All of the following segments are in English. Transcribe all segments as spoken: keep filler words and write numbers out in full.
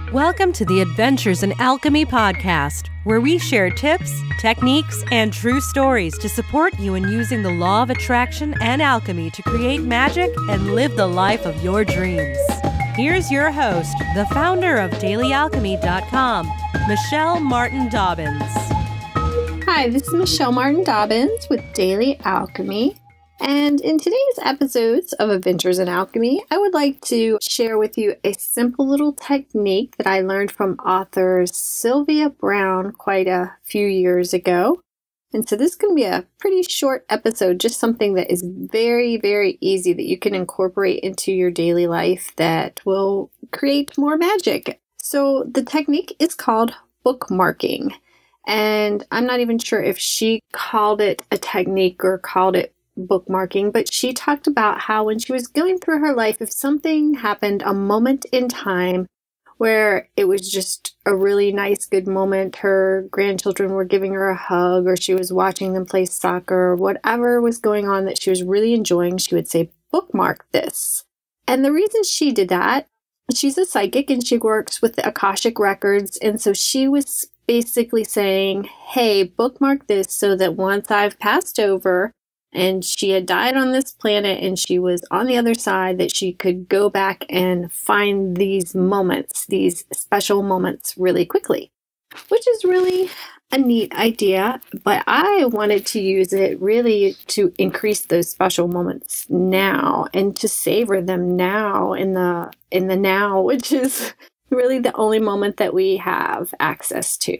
Welcome to the Adventures in Alchemy podcast, where we share tips, techniques, and true stories to support you in using the law of attraction and alchemy to create magic and live the life of your dreams. Here's your host, the founder of daily alchemy dot com, Michelle Martin Dobbins. Hi, this is Michelle Martin Dobbins with Daily Alchemy. And in today's episodes of Adventures in Alchemy, I would like to share with you a simple little technique that I learned from author Sylvia Browne quite a few years ago. And so this is going to be a pretty short episode, just something that is very, very easy that you can incorporate into your daily life that will create more magic. So the technique is called bookmarking. And I'm not even sure if she called it a technique or called it bookmarking, but she talked about how when she was going through her life, if something happened, a moment in time where it was just a really nice, good moment, her grandchildren were giving her a hug, or she was watching them play soccer, or whatever was going on that she was really enjoying, she would say, bookmark this. And the reason she did that, she's a psychic and she works with the Akashic records, and so she was basically saying, hey, bookmark this so that once I've passed over and she had died on this planet and she was on the other side, that she could go back and find these moments, these special moments really quickly, which is really a neat idea. But I wanted to use it really to increase those special moments now and to savor them now in the in the now, which is really the only moment that we have access to.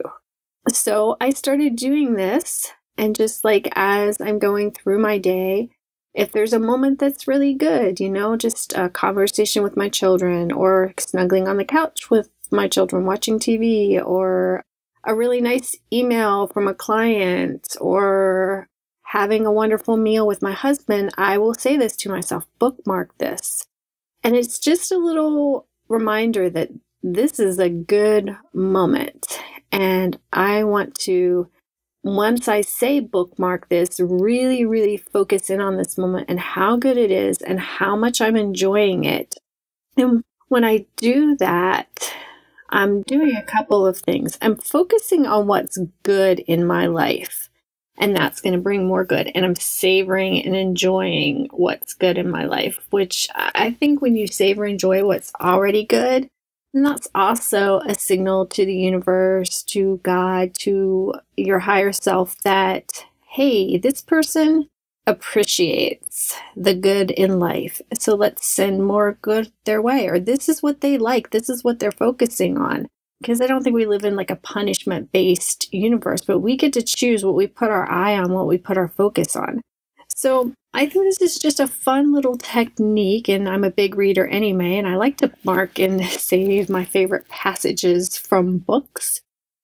So I started doing this. And just like as I'm going through my day, if there's a moment that's really good, you know, just a conversation with my children, or snuggling on the couch with my children watching T V, or a really nice email from a client, or having a wonderful meal with my husband, I will say this to myself, bookmark this. And it's just a little reminder that this is a good moment. And I want to, once I say bookmark this, really, really focus in on this moment and how good it is and how much I'm enjoying it. And when I do that, I'm doing a couple of things. I'm focusing on what's good in my life, and that's going to bring more good. And I'm savoring and enjoying what's good in my life, which I think when you savor and enjoy what's already good, and that's also a signal to the universe, to God, to your higher self that, hey, this person appreciates the good in life. So let's send more good their way. Or this is what they like. This is what they're focusing on. Because I don't think we live in like a punishment-based universe, but we get to choose what we put our eye on, what we put our focus on. So I think this is just a fun little technique, and I'm a big reader anyway, and I like to mark and save my favorite passages from books.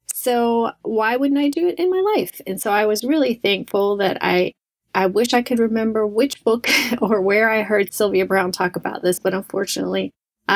So why wouldn't I do it in my life? And so I was really thankful that I, I wish I could remember which book or where I heard Sylvia Browne talk about this, but unfortunately,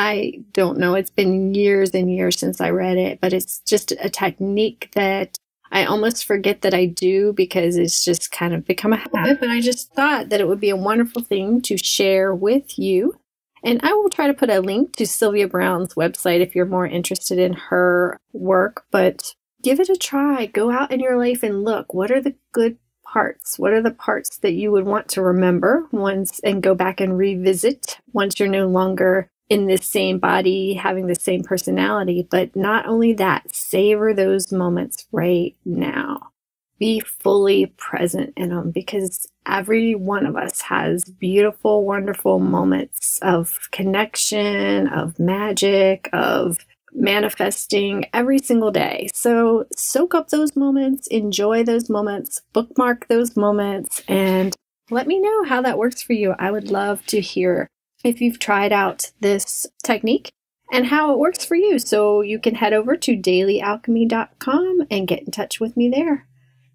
I don't know. It's been years and years since I read it, but it's just a technique that I almost forget that I do because it's just kind of become a habit, but I just thought that it would be a wonderful thing to share with you. And I will try to put a link to Sylvia Browne's website if you're more interested in her work, but give it a try. Go out in your life and look. What are the good parts? What are the parts that you would want to remember once and go back and revisit once you're no longer in the same body, having the same personality? But not only that, savor those moments right now. Be fully present in them, because every one of us has beautiful, wonderful moments of connection, of magic, of manifesting every single day. So soak up those moments, enjoy those moments, bookmark those moments, and let me know how that works for you. I would love to hear if you've tried out this technique and how it works for you. So you can head over to daily alchemy dot com and get in touch with me there.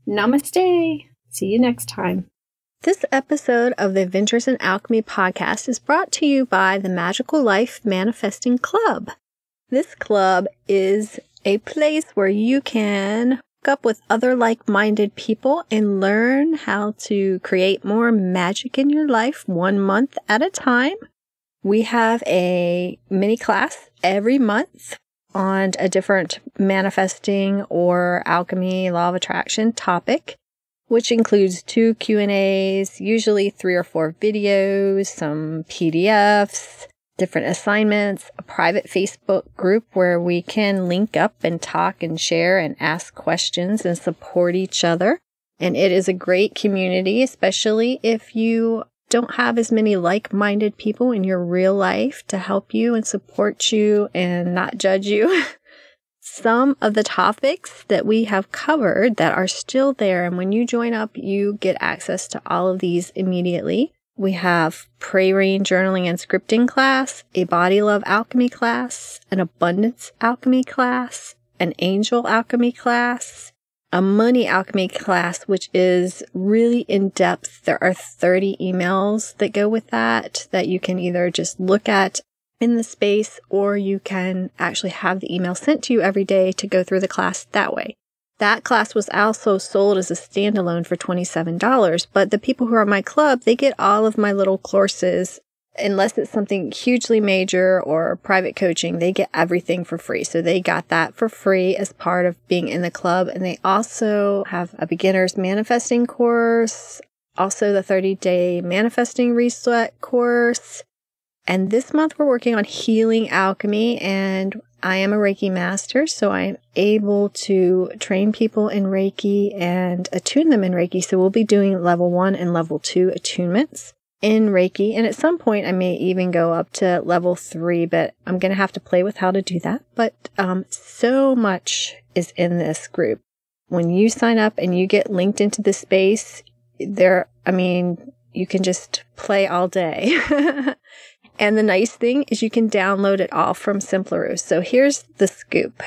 Namaste. See you next time. This episode of the Adventures in Alchemy podcast is brought to you by the Magical Life Manifesting Club. This club is a place where you can hook up with other like-minded people and learn how to create more magic in your life one month at a time. We have a mini class every month on a different manifesting or alchemy, law of attraction topic, which includes two Q and A's, usually three or four videos, some P D Fs, different assignments, a private Facebook group where we can link up and talk and share and ask questions and support each other. And it is a great community, especially if you don't have as many like-minded people in your real life to help you and support you and not judge you. Some of the topics that we have covered that are still there, and when you join up, you get access to all of these immediately. We have Praying, Journaling, and Scripting class, a Body Love Alchemy class, an Abundance Alchemy class, an Angel Alchemy class, a Money Alchemy class, which is really in-depth. There are thirty emails that go with that, that you can either just look at in the space, or you can actually have the email sent to you every day to go through the class that way. That class was also sold as a standalone for twenty-seven dollars, but the people who are in my club, they get all of my little courses. Unless it's something hugely major or private coaching, they get everything for free. So they got that for free as part of being in the club. And they also have a beginner's manifesting course, also the thirty-day manifesting reset course. And this month we're working on healing alchemy, and I am a Reiki master, so I am able to train people in Reiki and attune them in Reiki. So we'll be doing level one and level two attunements in Reiki. And at some point I may even go up to level three, but I'm going to have to play with how to do that. But um, so much is in this group. When you sign up and you get linked into the space, there, I mean, you can just play all day. And the nice thing is you can download it all from Simpleroo. So here's the scoop.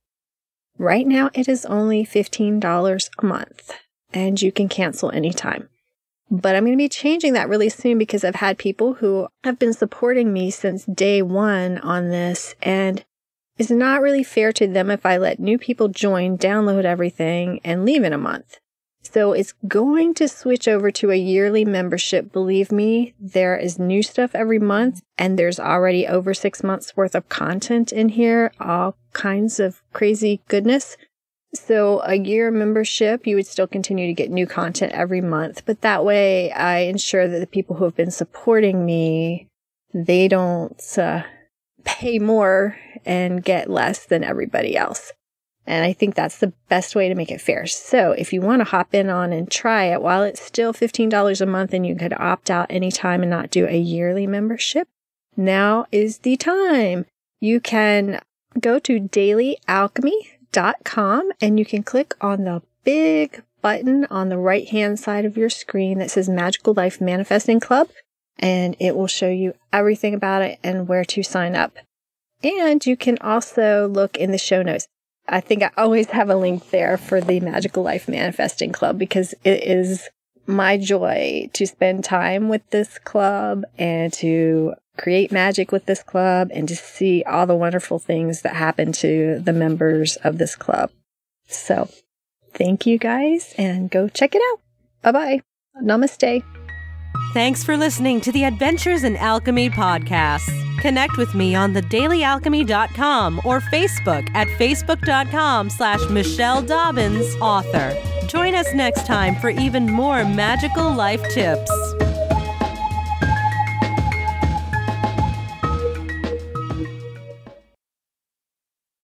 Right now it is only fifteen dollars a month, and you can cancel anytime. But I'm going to be changing that really soon because I've had people who have been supporting me since day one on this, and it's not really fair to them if I let new people join, download everything, and leave in a month. So it's going to switch over to a yearly membership. Believe me, there is new stuff every month, and there's already over six months worth of content in here, all kinds of crazy goodness. So a year membership, you would still continue to get new content every month, but that way I ensure that the people who have been supporting me, they don't uh, pay more and get less than everybody else. And I think that's the best way to make it fair. So if you want to hop in on and try it while it's still fifteen dollars a month and you could opt out anytime and not do a yearly membership, now is the time. You can go to daily alchemy dot com and you can click on the big button on the right hand side of your screen that says Magical Life Manifesting Club, and it will show you everything about it and where to sign up. And you can also look in the show notes. I think I always have a link there for the Magical Life Manifesting Club because it is my joy to spend time with this club and to create magic with this club and to see all the wonderful things that happen to the members of this club. So thank you guys, and go check it out. Bye-bye. Namaste. Thanks for listening to the Adventures in Alchemy podcast. Connect with me on the daily alchemy dot com or Facebook at facebook dot com slash Michelle Dobbins author. Join us next time for even more magical life tips.